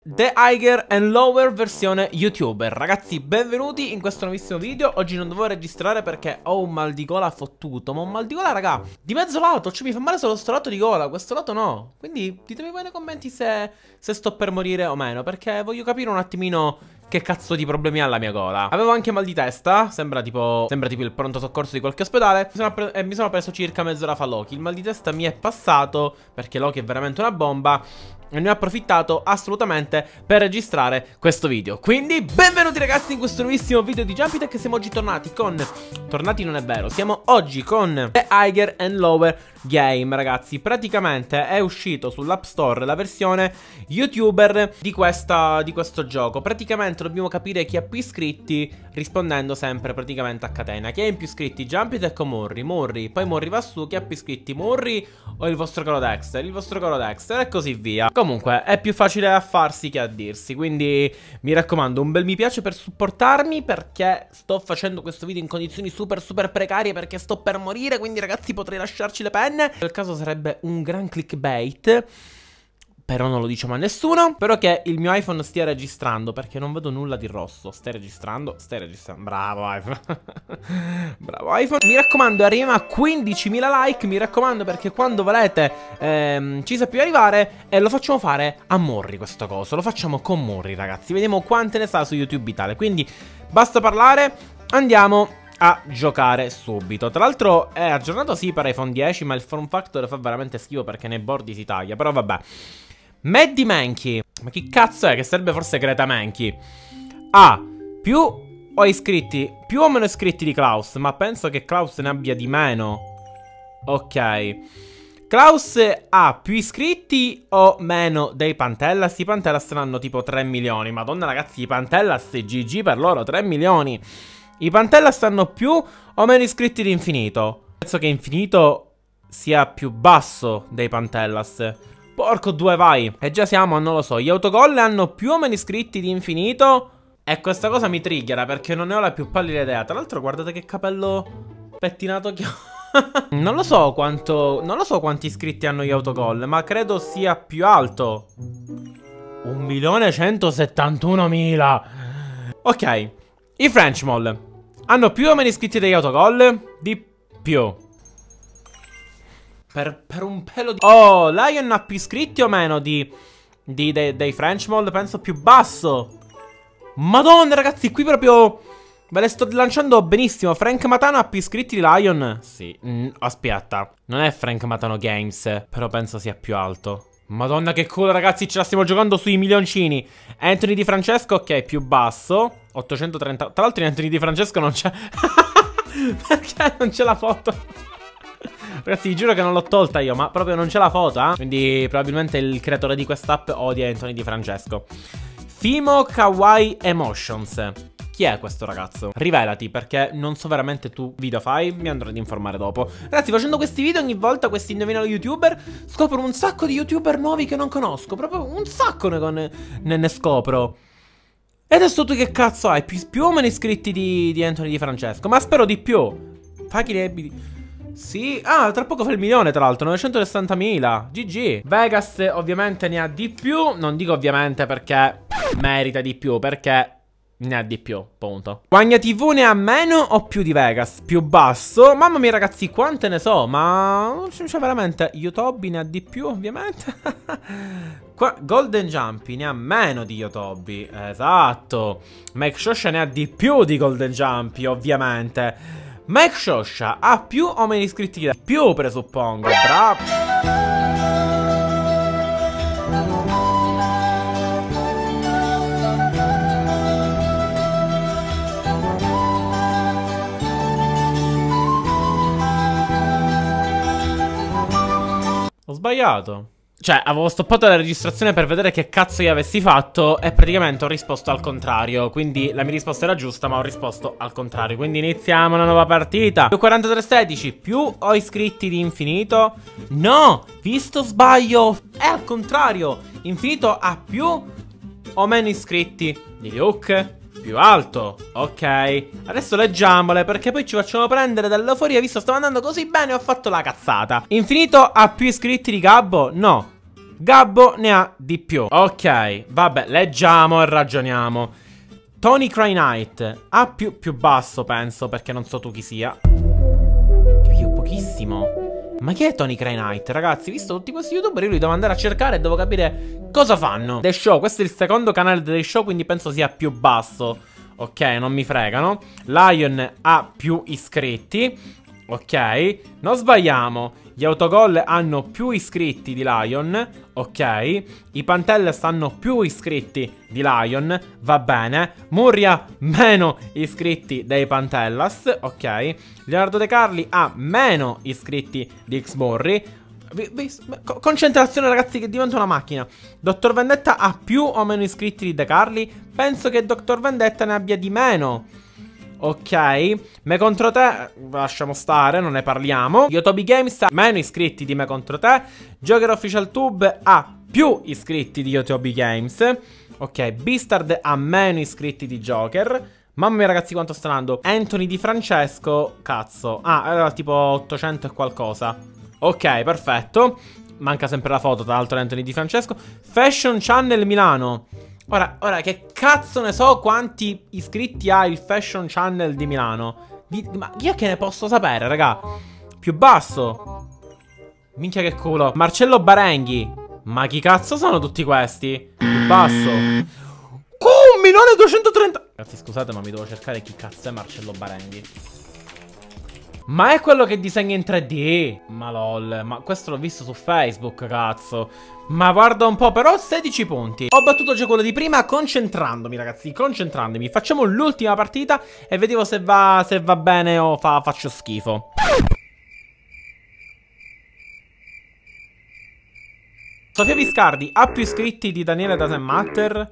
The Higher and Lower versione YouTuber. Ragazzi, benvenuti in questo nuovissimo video. Oggi non dovevo registrare perché ho un mal di gola fottuto. Ma un mal di gola, raga, di mezzo lato. Cioè mi fa male solo sto lato di gola, questo lato no. Quindi ditemi voi nei commenti se sto per morire o meno, perché voglio capire un attimino che cazzo di problemi ha la mia gola. Avevo anche mal di testa. Sembra tipo il pronto soccorso di qualche ospedale. Mi sono preso circa mezz'ora fa Loki. Il mal di testa mi è passato perché Loki è veramente una bomba e ne ho approfittato assolutamente per registrare questo video. Quindi benvenuti ragazzi in questo nuovissimo video di Jumpy Tech. Siamo oggi tornati con... Tornati non è vero, siamo oggi con The Higher and Lower Game, ragazzi. Praticamente è uscito sull'App Store la versione YouTuber di questo gioco. Praticamente dobbiamo capire chi ha più iscritti rispondendo sempre praticamente a catena. Chi ha in più iscritti? Jumpy Tech o Murri? Murri, poi Murri va su. Chi ha più iscritti? Murri o il vostro caro Dexter? Il vostro caro Dexter e così via. Comunque è più facile a farsi che a dirsi, quindi mi raccomando un bel mi piace per supportarmi, perché sto facendo questo video in condizioni super precarie, perché sto per morire. Quindi ragazzi, potrei lasciarci le penne. Nel caso sarebbe un gran clickbait, però non lo diciamo a nessuno. Spero che il mio iPhone stia registrando, perché non vedo nulla di rosso. Stai registrando? Stai registrando. Bravo iPhone. Bravo iPhone. Mi raccomando, arriviamo a 15.000 like. Mi raccomando, perché quando volete ci sa più arrivare. E lo facciamo fare a Morri questo coso. Lo facciamo con Morri, ragazzi. Vediamo quante ne sa su YouTube Italia. Quindi basta parlare, andiamo a giocare subito. Tra l'altro è aggiornato sì per iPhone 10, ma il form factor fa veramente schifo perché nei bordi si taglia. Però vabbè. Maddie Mankey. Ma chi cazzo è? Che serve forse Greta Mankey? Ha più o iscritti, più o meno iscritti di Klaus, ma penso che Klaus ne abbia di meno. Ok. Klaus ha più iscritti o meno dei Pantellas? I Pantellas hanno tipo 3 milioni. Madonna ragazzi, i Pantellas GG per loro, 3 milioni. I Pantellas hanno più o meno iscritti di Infinito? Penso che Infinito sia più basso dei Pantellas. Porco due, vai. E già siamo, non lo so. Gli autogol hanno più o meno iscritti di Infinito. E questa cosa mi triggera, perché non ne ho la più pallida idea. Tra l'altro guardate che capello pettinato che ho. Non lo so quanti iscritti hanno gli autogol, ma credo sia più alto. 1.171.000. Ok. I French Mall hanno più o meno iscritti degli autogol? Di più. Per un pelo di... Oh, Lion ha più iscritti o meno dei French Mall? Penso più basso. Madonna ragazzi, qui proprio ve le sto lanciando benissimo. Frank Matano ha più iscritti di Lion? Sì. Aspetta, non è Frank Matano Games, però penso sia più alto. Madonna che culo ragazzi, ce la stiamo giocando sui milioncini. Anthony Di Francesco, ok, più basso, 830. Tra l'altro in Anthony Di Francesco non c'è. Perché non c'è la foto? Ragazzi, vi giuro che non l'ho tolta io, ma proprio non c'è la foto, eh? Quindi probabilmente il creatore di quest'app odia Anthony Di Francesco. Fimo Kawaii Emotions. Chi è questo ragazzo? Rivelati, perché non so veramente tu video fai, mi andrò ad informare dopo. Ragazzi, facendo questi video ogni volta, questi indovinello youtuber, scopro un sacco di youtuber nuovi che non conosco. Proprio un sacco ne scopro. E adesso tu che cazzo hai? Più o meno iscritti di Anthony Di Francesco? Ma spero di più. Fai chi ne... Sì, tra poco fa il milione tra l'altro, 960.000, GG. Vegas ovviamente ne ha di più, non dico ovviamente perché merita di più, perché ne ha di più, punto. Guagna TV ne ha meno o più di Vegas? Più basso? Mamma mia ragazzi, quante ne so, ma... Cioè veramente, Yotobi ne ha di più ovviamente. Qua, Golden Jumpy ne ha meno di Yotobi, esatto. Mike Shosha ne ha di più di Golden Jumpy ovviamente. Mike Shosha ha più o meno iscritti di più, presuppongo. Bravo. Ho sbagliato. Cioè, avevo stoppato la registrazione per vedere che cazzo io avessi fatto e praticamente ho risposto al contrario. Quindi la mia risposta era giusta, ma ho risposto al contrario. Quindi iniziamo una nuova partita. Più 4316, più ho iscritti di Infinito? No, visto sbaglio. È al contrario. Infinito ha più o meno iscritti di Luke? Più alto, ok. Adesso leggiamole, perché poi ci facciamo prendere dall'euforia. Visto stavo andando così bene, ho fatto la cazzata. Infinito ha più iscritti di Gabbo? No. Gabbo ne ha di più. Ok, vabbè, leggiamo e ragioniamo. Tony Cry Knight ha più basso, penso, perché non so tu chi sia. Più pochissimo. Ma chi è Tony Cry Knight? Ragazzi, visto tutti questi youtuber, io li devo andare a cercare e devo capire cosa fanno. The Show, questo è il secondo canale di The Show, quindi penso sia più basso. Ok, non mi fregano. Lion ha più iscritti. Ok, non sbagliamo. Gli autogol hanno più iscritti di Lion. Ok, i Pantellas hanno più iscritti di Lion. Va bene. Murria meno iscritti dei Pantellas. Ok, Leonardo De Carli ha meno iscritti di Xborri. Concentrazione, ragazzi, che diventa una macchina. Dottor Vendetta ha più o meno iscritti di De Carli? Penso che Dottor Vendetta ne abbia di meno. Ok, Me contro te lasciamo stare, non ne parliamo. Yotobi Games ha meno iscritti di Me contro te. Joker Official Tube ha più iscritti di Yotobi Games. Ok, Beastard ha meno iscritti di Joker. Mamma mia, ragazzi, quanto sta andando. Anthony Di Francesco, cazzo. Ah, era tipo 800 e qualcosa. Ok, perfetto. Manca sempre la foto, tra l'altro, di Anthony Di Francesco. Fashion Channel Milano. Ora, che cazzo ne so quanti iscritti ha il Fashion Channel di Milano? Ma io che ne posso sapere, raga? Più basso. Minchia che culo. Marcello Barenghi. Ma chi cazzo sono tutti questi? Più basso. 1.230.000. Ragazzi, scusate, ma mi devo cercare chi cazzo è Marcello Barenghi. Ma è quello che disegna in 3D? Ma lol, ma questo l'ho visto su Facebook, cazzo. Ma guarda un po', però 16 punti. Ho battuto già quello di prima concentrandomi, ragazzi, concentrandomi. Facciamo l'ultima partita e vediamo se va bene o faccio schifo. Sofia Viscardi ha più iscritti di Daniele Doesn't Matter?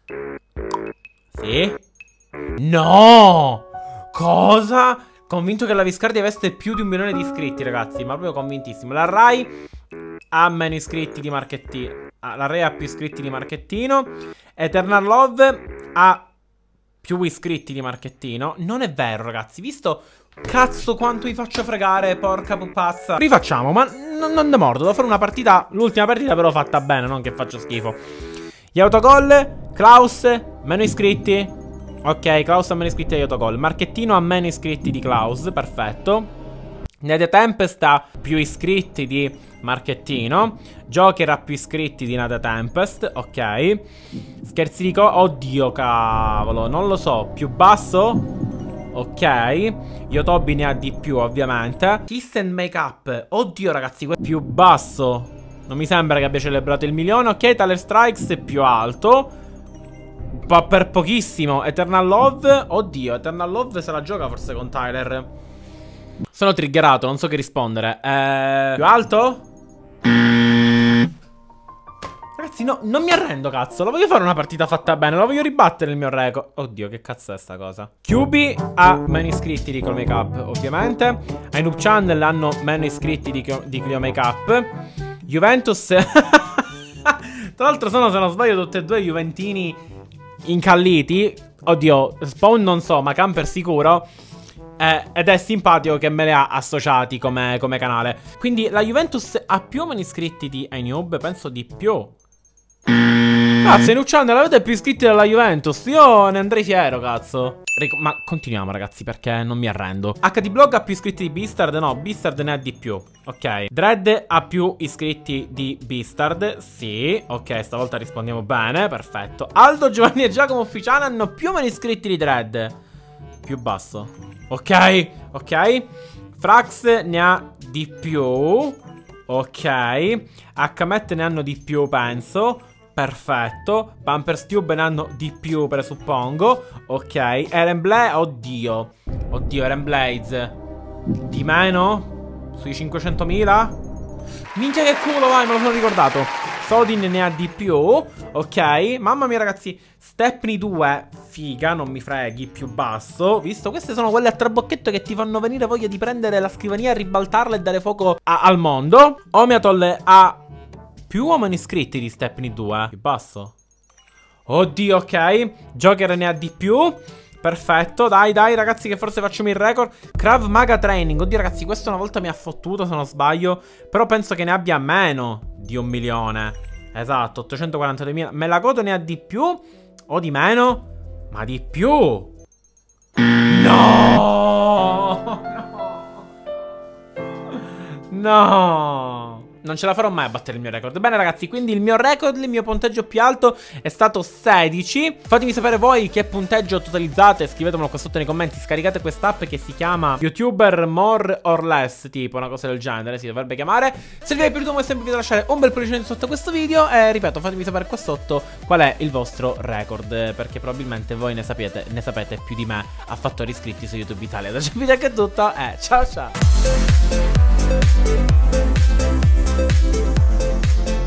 Sì? No! Cosa? Convinto che la Viscardi avesse più di 1 milione di iscritti, ragazzi. Ma proprio convintissimo. La Rai ha meno iscritti di Marchettino. La Rai ha più iscritti di Marchettino. Eternal Love ha più iscritti di Marchettino. Non è vero, ragazzi. Visto cazzo quanto vi faccio fregare, porca pupazza. Rifacciamo, ma non ne mordo. Devo fare una partita. L'ultima partita però fatta bene, non che faccio schifo. Gli autogol. Klaus, meno iscritti. Ok, Klaus ha meno iscritti di autogol. Marchettino ha meno iscritti di Klaus, perfetto. Nede Tempest ha più iscritti di Marchettino. Joker ha più iscritti di Nede Tempest, ok. Scherzi di oddio, cavolo, non lo so. Più basso? Ok. Yotobi ne ha di più, ovviamente. Kiss and Makeup, oddio, ragazzi, più basso. Non mi sembra che abbia celebrato il 1.000.000. Ok, Tyler Strikes è più alto. Per pochissimo. Eternal Love. Oddio, Eternal Love se la gioca forse con Tyler. Sono triggerato, non so che rispondere. Più alto? Ragazzi, no, non mi arrendo, cazzo. La voglio fare una partita fatta bene. La voglio ribattere il mio record. Oddio, che cazzo è sta cosa? QB ha meno iscritti di Clio Makeup, ovviamente. Ai Noob Channel hanno meno iscritti di Clio Makeup. Juventus tra l'altro sono, se non sbaglio, tutti e due juventini incalliti. Oddio, Spawn non so, ma Camper sicuro. Ed è simpatico che me le ha associati come canale. Quindi la Juventus ha più o meno iscritti di iNoob? Penso di più. Cazzo, in Channel avete più iscritti della Juventus. Io ne andrei fiero, cazzo. Ma continuiamo, ragazzi, perché non mi arrendo. HD Blog ha più iscritti di Beastard? No, Beastard ne ha di più. Ok. Dread ha più iscritti di Beastard? Sì. Ok, stavolta rispondiamo bene. Perfetto. Aldo, Giovanni e Giacomo Ufficiale hanno più o meno iscritti di Dread? Più basso. Ok. Ok. Frax ne ha di più. Ok. HMet ne hanno di più, penso. Perfetto. Pampers Tube ne hanno di più, presuppongo. Ok. Eren Blaze. Oddio. Oddio, Eren Blaze. Di meno? Sui 500.000? Minchia che culo, vai, me lo sono ricordato. Sodin ne ha di più. Ok. Mamma mia, ragazzi. Stepney 2. Figa, non mi freghi, più basso. Visto, queste sono quelle a trabocchetto che ti fanno venire voglia di prendere la scrivania, ribaltarla e dare fuoco al mondo. Omiatol ha più o meno iscritti di Stepney 2? Più basso. Oddio, ok. Joker ne ha di più. Perfetto, dai, ragazzi, che forse facciamo il record. Krav Maga Training. Oddio, ragazzi, questo una volta mi ha fottuto, se non sbaglio. Però penso che ne abbia meno di 1 milione. Esatto, 842.000. Me la godo ne ha di più o di meno? Ma di più. No! No! Non ce la farò mai a battere il mio record. Bene ragazzi, quindi il mio record, il mio punteggio più alto è stato 16. Fatemi sapere voi che punteggio totalizzate. Scrivetemelo qua sotto nei commenti. Scaricate quest'app che si chiama YouTuber More or Less, tipo una cosa del genere si dovrebbe chiamare. Se vi è piaciuto come sempre vi lasciare un bel pollice sotto questo video. E ripeto, fatemi sapere qua sotto qual è il vostro record, perché probabilmente voi ne sapete più di me a fattori iscritti su YouTube Italia. Da ciò video è tutto e ciao ciao.